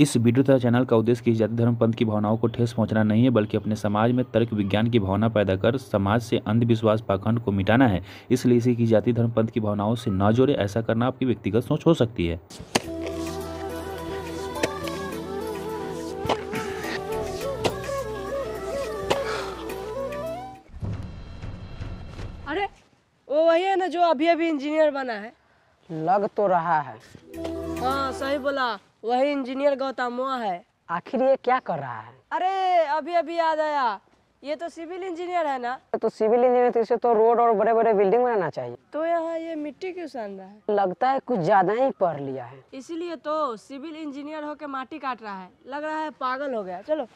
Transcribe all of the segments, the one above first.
इस वीडियो तथा चैनल का उद्देश्य किसी जाति धर्म पंथ की भावनाओं को ठेस पहुंचाना नहीं है, बल्कि अपने समाज में तर्क विज्ञान की भावना पैदा कर समाज से अंधविश्वास पाखंड को मिटाना है। इसलिए इसे किसी जाति धर्म पंथ की भावनाओं से न जोड़े। ऐसा करना आपकी व्यक्तिगत सोच हो सकती है। अरे वो वही है ना जो अभी अभी इंजीनियर बना है। लग तो रहा है। हाँ सही बोला, वही इंजीनियर गौतमवा है। आखिर ये क्या कर रहा है? अरे अभी अभी याद आया, ये तो सिविल इंजीनियर है ना। तो सिविल इंजीनियर तो इसे तो रोड और बड़े बड़े बिल्डिंग बनाना चाहिए। तो यहाँ ये मिट्टी क्यों सान रहा है? लगता है कुछ ज्यादा ही पढ़ लिया है। इसीलिए तो सिविल इंजीनियर होके माटी काट रहा है। लग रहा है पागल हो गया। चलो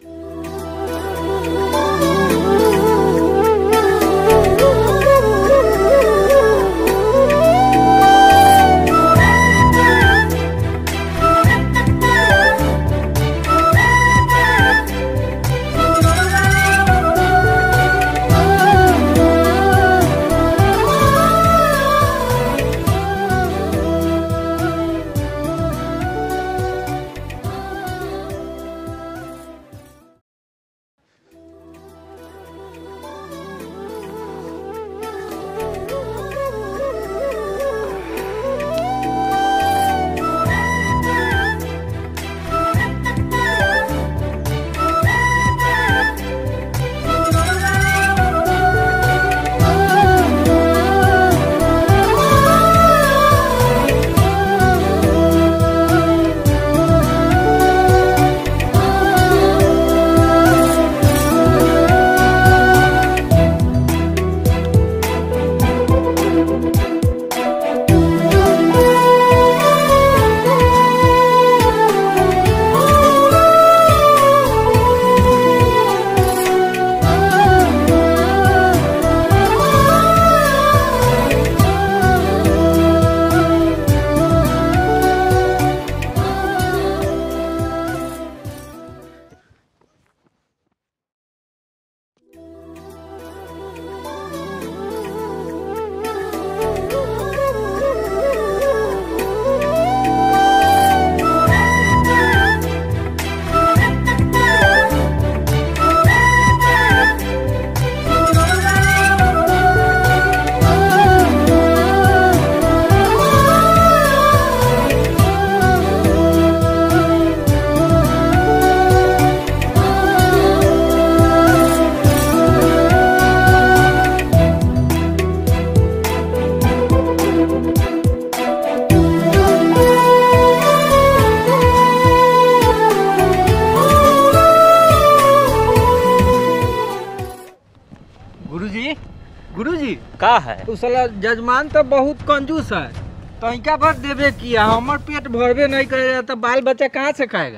गुरुजी का है तो साला जजमान तो बहुत कंजूस है। तो इनका भर देवे किया, हमर पेट भरबे नहीं करेगा तो बाल बच्चा कहाँ से खाएगा?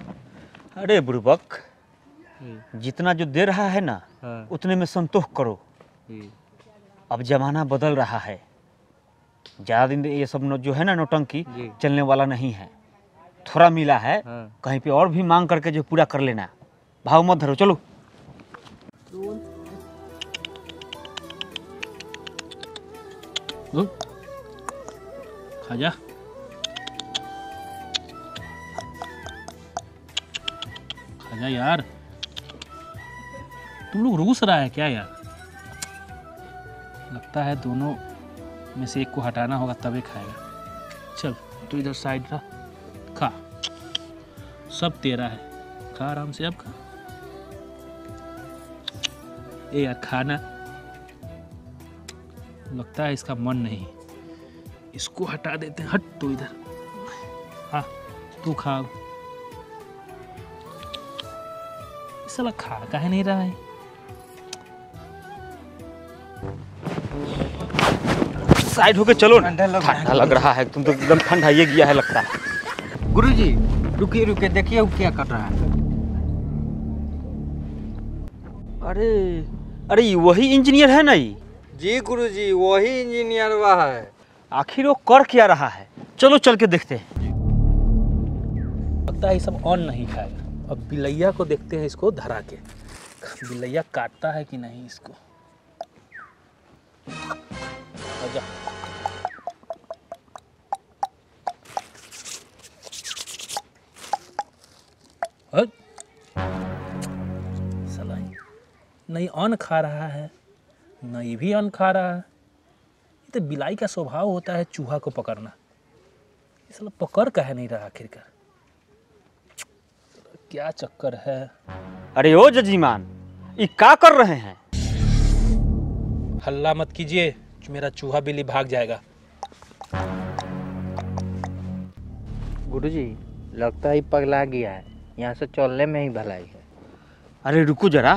अरे बुड़बक, जितना जो दे रहा है ना उतने में संतोष करो। अब जमाना बदल रहा है, ज़्यादा दिन ये सब जो है ना नौटंकी चलने वाला नहीं है। थोड़ा मिला है, कहीं पे और भी मांग करके जो पूरा कर लेना। भाव मत धरो, चलो। खाजा खाजा यार, तुम लोग रूस रहा है क्या यार? लगता है दोनों में से एक को हटाना होगा तभी खाएगा। चल तू इधर साइड रह, खा, सब तेरा है, खा आराम से। अब खा। ए यार खाना, लगता है इसका मन नहीं, इसको हटा देते हैं। हट तू इधर, हाँ तू खा। साला खा काहे नहीं रहा है? साइड होके चलो ना, ठंडा लग रहा है। तुम तो एकदम ठंडा ये गया है लगता है। गुरुजी रुकिए रुकिए, देखिए वो क्या कर रहा है। अरे अरे वही इंजीनियर है ना ये? जी गुरुजी वही इंजीनियर वह है। आखिर वो कर क्या रहा है? चलो चल के देखते हैं। लगता है ये सब ऑन नहीं खाएगा। अब बिलैया को देखते हैं, इसको धरा के। बिलैया काटता है कि नहीं इसको। आजा। साला नहीं अन्न खा रहा है, न ये भी अन्न खा रहा है। ये तो बिलाई का स्वभाव होता है चूहा को पकड़ना। ये साला पकड़ काहे नहीं रहा आखिरकार, क्या चक्कर है। अरे ओ जजीमान, ये क्या कर रहे हैं? हल्ला मत कीजिए, मेरा चूहा बिल्ली भाग जाएगा। गुरुजी, लगता है पगला गया है, यहाँ से चलने में ही भलाई है। अरे रुको जरा,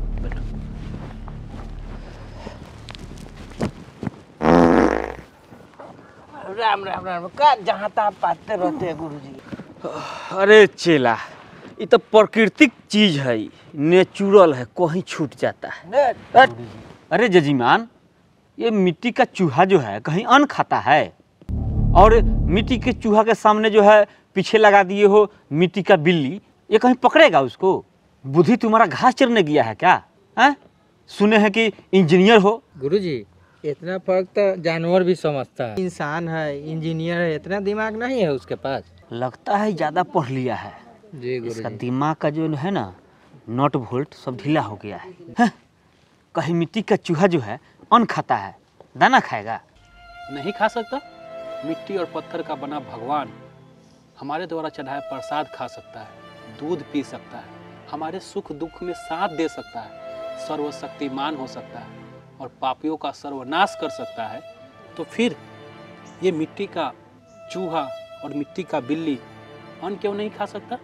राम राम राम, का जहाँ तहाँ पाते रहते हैं गुरुजी। अरे चेला, ये तो प्राकृतिक चीज है, नेचुरल है, कहीं छूट जाता है। अरे जजीमान, ये मिट्टी का चूहा जो है कहीं अन्न खाता है? और मिट्टी के चूहा के सामने जो है पीछे लगा दिए हो मिट्टी का बिल्ली, ये कहीं पकड़ेगा उसको? बुद्धि तुम्हारा घास चरने गया है क्या? हैं? सुने हैं कि इंजीनियर हो। गुरुजी, इतना फर्क तो जानवर भी समझता है। इंसान है, इंजीनियर है, इतना दिमाग नहीं है उसके पास। लगता है ज़्यादा पढ़ लिया है जी इसका गुरुजी। दिमाग का जो है ना नट बोल्ट सब ढीला हो गया है। हैं? कहीं मिट्टी का चूहा जो है अन्न खाता है, दाना खाएगा? नहीं खा सकता। मिट्टी और पत्थर का बना भगवान हमारे द्वारा चढ़ाया प्रसाद खा सकता है, दूध पी सकता है, हमारे सुख दुख में साथ दे सकता है, सर्वशक्तिमान हो सकता है और पापियों का सर्वनाश कर सकता है। तो फिर ये मिट्टी का चूहा और मिट्टी का बिल्ली अन्न क्यों नहीं खा सकता?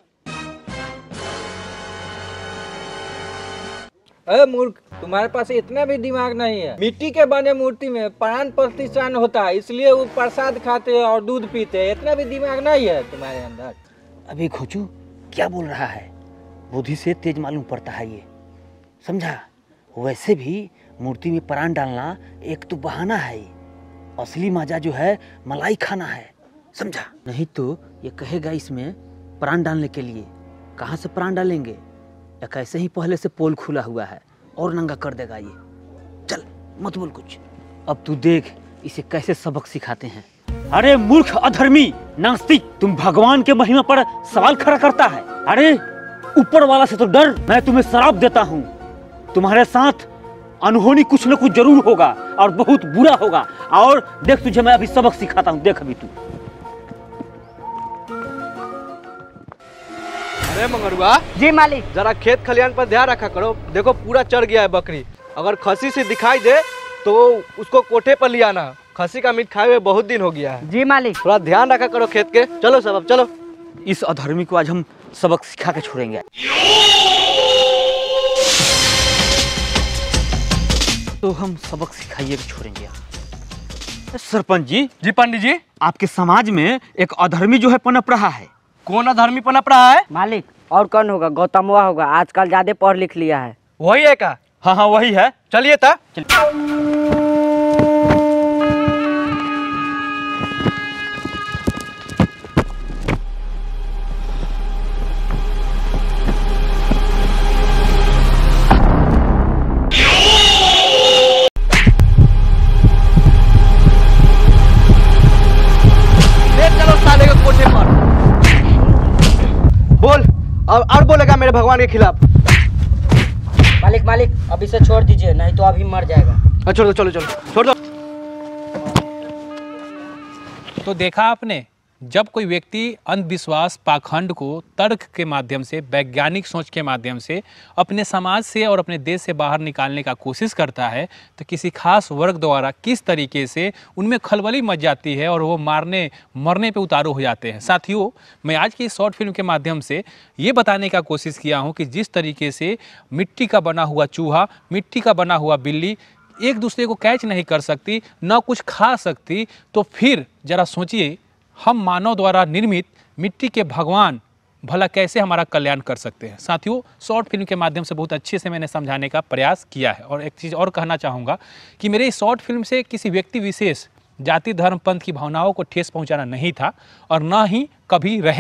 अरे मूर्ख, तुम्हारे पास इतना भी दिमाग नहीं है। मिट्टी के बने मूर्ति में प्राण प्रतिष्ठान होता है, इसलिए वो प्रसाद खाते हैं और दूध पीते हैं। इतना भी दिमाग नहीं है तुम्हारे अंदर। अबे खोचू, क्या बोल रहा है? बुद्धि से तेज मालूम पड़ता है ये, समझा? वैसे भी मूर्ति में प्राण डालना एक तो बहाना है, असली मजा जो है मलाई खाना है, समझा? नहीं तो ये कहेगा इसमें प्राण डालने के लिए, कहाँ से प्राण डालेंगे? या कैसे ही पहले से पोल खुला हुआ है और नंगा कर देगा ये। चल मत बोल कुछ, अब तू देख इसे कैसे सबक सिखाते हैं। अरे मूर्ख अधर्मी नास्तिक, तुम भगवान के महिमा पर सवाल खड़ा करता है। अरे ऊपर वाला से तो डर, मैं तुम्हें श्राप देता हूँ, तुम्हारे साथ अनहोनी कुछ न कुछ जरूर होगा और बहुत बुरा होगा। और देख तुझे मैं अभी सबक सिखाता हूँ, देख अभी तू। अरे मंगरुआ जी मालिक। जरा खेत खलियान पर ध्यान रखा करो, देखो पूरा चढ़ गया है बकरी। अगर खसी से दिखाई दे तो उसको कोठे पर ले आना, खसी का मीट खाए हुए बहुत दिन हो गया है। जी मालिक। थोड़ा ध्यान रखा करो खेत के। चलो सब, अब चलो। इस अधर्मी को आज हम सबक सिखा के छोड़ेंगे। तो हम सबक सिखाइए के छोड़ेंगे। सरपंच जी। जी पंडित जी। आपके समाज में एक अधर्मी जो है पनप रहा है। कौन अधर्मी पनप रहा है? मालिक, और कौन होगा? गौतमवा होगा, आजकल ज्यादा पढ़ लिख लिया है। वही है का? हाँ हाँ वही है। चलिए था। बोल, और बोलेगा मेरे भगवान के खिलाफ। मालिक मालिक, अब इसे छोड़ दीजिए, नहीं तो अभी मर जाएगा। छोड़ दो, चलो चलो छोड़ दो। तो देखा आपने, जब कोई व्यक्ति अंधविश्वास पाखंड को तर्क के माध्यम से, वैज्ञानिक सोच के माध्यम से अपने समाज से और अपने देश से बाहर निकालने का कोशिश करता है, तो किसी खास वर्ग द्वारा किस तरीके से उनमें खलबली मच जाती है और वो मरने पे उतारू हो जाते हैं। साथियों, मैं आज की इस शॉर्ट फिल्म के माध्यम से ये बताने का कोशिश किया हूँ कि जिस तरीके से मिट्टी का बना हुआ चूहा, मिट्टी का बना हुआ बिल्ली एक दूसरे को कैच नहीं कर सकती, न कुछ खा सकती, तो फिर जरा सोचिए हम मानव द्वारा निर्मित मिट्टी के भगवान भला कैसे हमारा कल्याण कर सकते हैं। साथियों, शॉर्ट फिल्म के माध्यम से बहुत अच्छे से मैंने समझाने का प्रयास किया है। और एक चीज़ और कहना चाहूँगा कि मेरे इस शॉर्ट फिल्म से किसी व्यक्ति विशेष, जाति, धर्म, पंथ की भावनाओं को ठेस पहुँचाना नहीं था और ना ही कभी रहेगा।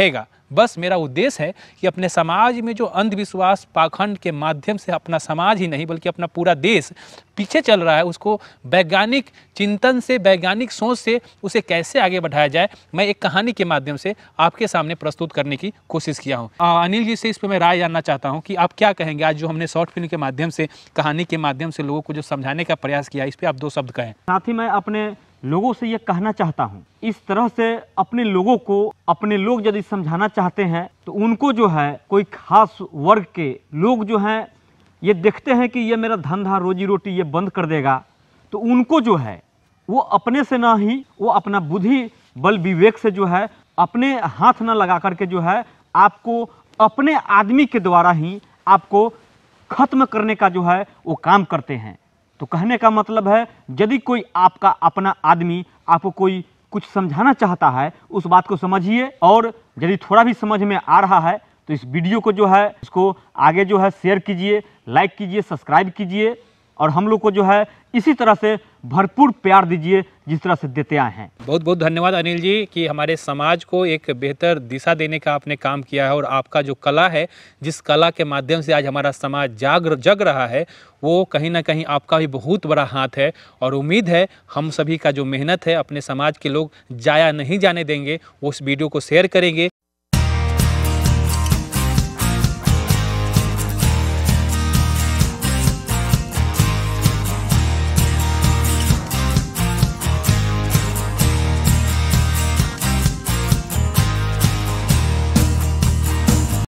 बस मेरा उद्देश्य है कि अपने समाज में जो अंधविश्वास पाखंड के माध्यम से अपना समाज ही नहीं बल्कि अपना पूरा देश पीछे चल रहा है, उसको वैज्ञानिक चिंतन से, वैज्ञानिक सोच से उसे कैसे आगे बढ़ाया जाए, मैं एक कहानी के माध्यम से आपके सामने प्रस्तुत करने की कोशिश किया हूँ। अनिल जी से इस पर मैं राय जानना चाहता हूँ कि आप क्या कहेंगे। आज जो हमने शॉर्ट फिल्म के माध्यम से, कहानी के माध्यम से लोगों को जो समझाने का प्रयास किया, इस पर आप 2 शब्द कहें। साथ ही मैं अपने लोगों से ये कहना चाहता हूँ, इस तरह से अपने लोगों को, अपने लोग यदि समझाना चाहते हैं तो उनको जो है कोई खास वर्ग के लोग जो हैं ये देखते हैं कि ये मेरा धंधा रोजी रोटी ये बंद कर देगा, तो उनको जो है वो अपने से ना ही वो अपना बुद्धि बल विवेक से जो है अपने हाथ ना लगा करके जो है आपको अपने आदमी के द्वारा ही आपको खत्म करने का जो है वो काम करते हैं। तो कहने का मतलब है यदि कोई आपका अपना आदमी आपको कोई कुछ समझाना चाहता है उस बात को समझिए, और यदि थोड़ा भी समझ में आ रहा है तो इस वीडियो को जो है इसको आगे जो है शेयर कीजिए, लाइक कीजिए, सब्सक्राइब कीजिए और हम लोग को जो है इसी तरह से भरपूर प्यार दीजिए जिस तरह से देते आए हैं। बहुत बहुत धन्यवाद अनिल जी कि हमारे समाज को एक बेहतर दिशा देने का आपने काम किया है, और आपका जो कला है, जिस कला के माध्यम से आज हमारा समाज जग रहा है, वो कहीं ना कहीं आपका भी बहुत बड़ा हाथ है। और उम्मीद है हम सभी का जो मेहनत है अपने समाज के लोग जाया नहीं जाने देंगे, वो उस वीडियो को शेयर करेंगे